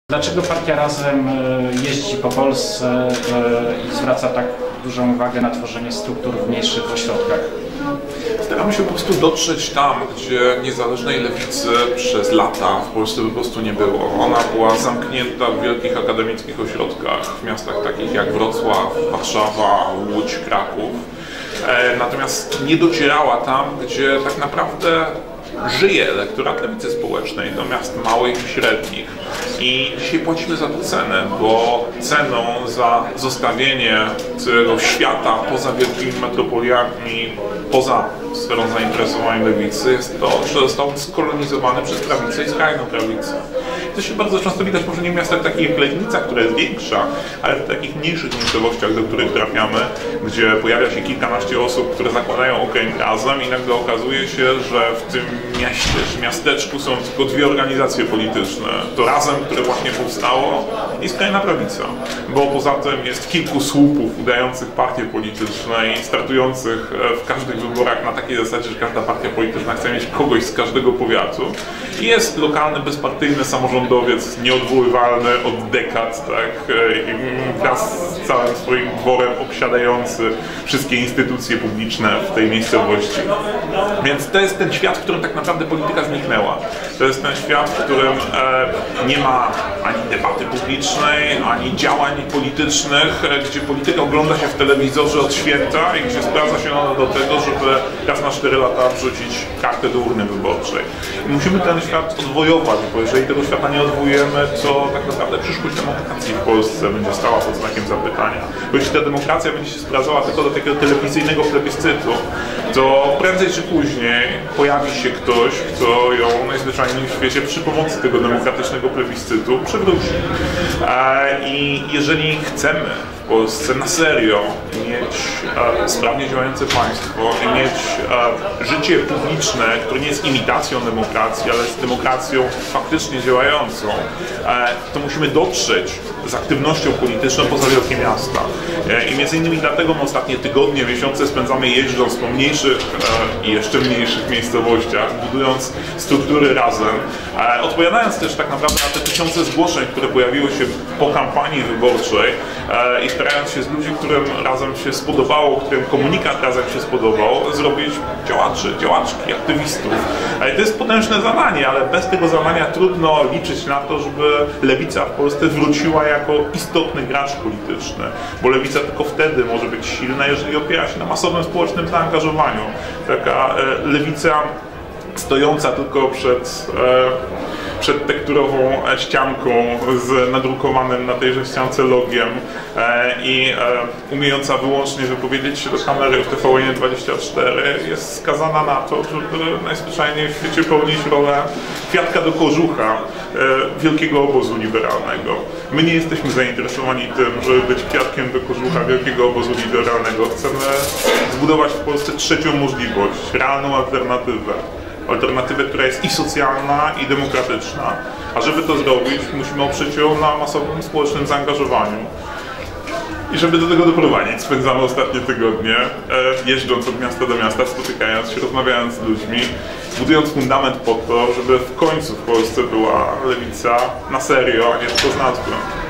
Dlaczego Partia Razem jeździ po Polsce i zwraca tak dużą uwagę na tworzenie struktur w mniejszych ośrodkach? Staramy się po prostu dotrzeć tam, gdzie niezależnej lewicy przez lata w Polsce po prostu nie było. Ona była zamknięta w wielkich akademickich ośrodkach, w miastach takich jak Wrocław, Warszawa, Łódź, Kraków. Natomiast nie docierała tam, gdzie tak naprawdę żyje elektorat lewicy społecznej, do miast małych i średnich. I dzisiaj płacimy za to cenę, bo ceną za zostawienie tego świata poza wielkimi metropoliami, poza sferą zainteresowań lewicy jest to, że został on skolonizowany przez prawicę i skrajną prawicę. To się bardzo często widać może nie w miastach takich jak Legnica, która jest większa, ale w takich mniejszych miejscowościach, do których trafiamy, gdzie pojawia się kilkanaście osób, które zakładają okręg Razem i nagle okazuje się, że w tym mieście czy miasteczku są tylko dwie organizacje polityczne. To Razem, które właśnie powstało, i skrajna prawica. Bo poza tym jest kilku słupów udających partie polityczne i startujących w każdych wyborach na takiej zasadzie, że każda partia polityczna chce mieć kogoś z każdego powiatu. I jest lokalny, bezpartyjny samorządowiec, nieodwoływalny od dekad, tak, wraz z całym swoim dworem obsiadający wszystkie instytucje publiczne w tej miejscowości. Więc to jest ten świat, w którym tak naprawdę polityka zniknęła. To jest ten świat, w którym nie ma ani debaty publicznej, ani działań politycznych, gdzie polityka ogląda się w telewizorze od święta i gdzie sprawdza się ona do tego, żeby raz na 4 lata wrzucić kartę do urny wyborczej. I musimy ten świat odwojować, bo jeżeli tego świata nie odwojujemy, to tak naprawdę przyszłość demokracji w Polsce będzie stała pod znakiem zapytania. Bo jeśli ta demokracja będzie się sprowadzała tylko do takiego telewizyjnego plebiscytu, to prędzej czy później pojawi się ktoś, kto ją najzwyczajniej w świecie przy pomocy tego demokratycznego plebiscytu przywróci. I jeżeli chcemy w Polsce na serio mieć sprawnie działające państwo i mieć życie publiczne, które nie jest imitacją demokracji, ale jest demokracją faktycznie działającą, to musimy dotrzeć z aktywnością polityczną poza wielkie miasta. I między innymi dlatego my ostatnie tygodnie, miesiące spędzamy jeżdżąc po mniejszych i jeszcze mniejszych miejscowościach, budując struktury Razem, odpowiadając też tak naprawdę na te tysiące zgłoszeń, które pojawiły się po kampanii wyborczej i starając się z ludzi, którym Razem się spodobało, którym komunikat Razem się spodobał, zrobić działaczy, działaczki, aktywistów. To jest potężne zadanie, ale bez tego zadania trudno liczyć na to, żeby lewica w Polsce wróciła jako istotny gracz polityczny, bo lewica tylko wtedy może być silna, jeżeli opiera się na masowym społecznym zaangażowaniu. Taka lewica stojąca tylko przed tekturową ścianką z nadrukowanym na tejże ściance logiem i umiejąca wyłącznie wypowiedzieć się do kamery w TVN24 jest skazana na to, żeby najzwyczajniej w świecie pełnić rolę kwiatka do kożucha wielkiego obozu liberalnego. My nie jesteśmy zainteresowani tym, żeby być kwiatkiem do kożucha wielkiego obozu liberalnego. Chcemy zbudować w Polsce trzecią możliwość, realną alternatywę. Alternatywę, która jest i socjalna, i demokratyczna. A żeby to zrobić, musimy oprzeć ją na masowym społecznym zaangażowaniu. I żeby do tego doprowadzić, spędzamy ostatnie tygodnie jeżdżąc od miasta do miasta, spotykając się, rozmawiając z ludźmi, budując fundament po to, żeby w końcu w Polsce była lewica na serio, a nie tylko z nazwy.